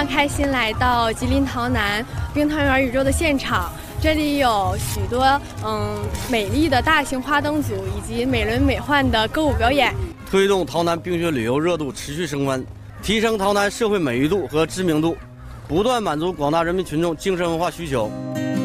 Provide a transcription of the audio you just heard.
常开心来到吉林洮南冰汤园宇宙的现场，这里有许多美丽的大型花灯组以及美轮美奂的歌舞表演， 推动洮南冰雪旅游热度持续升温，提升洮南社会美誉度和知名度，不断满足广大人民群众精神文化需求。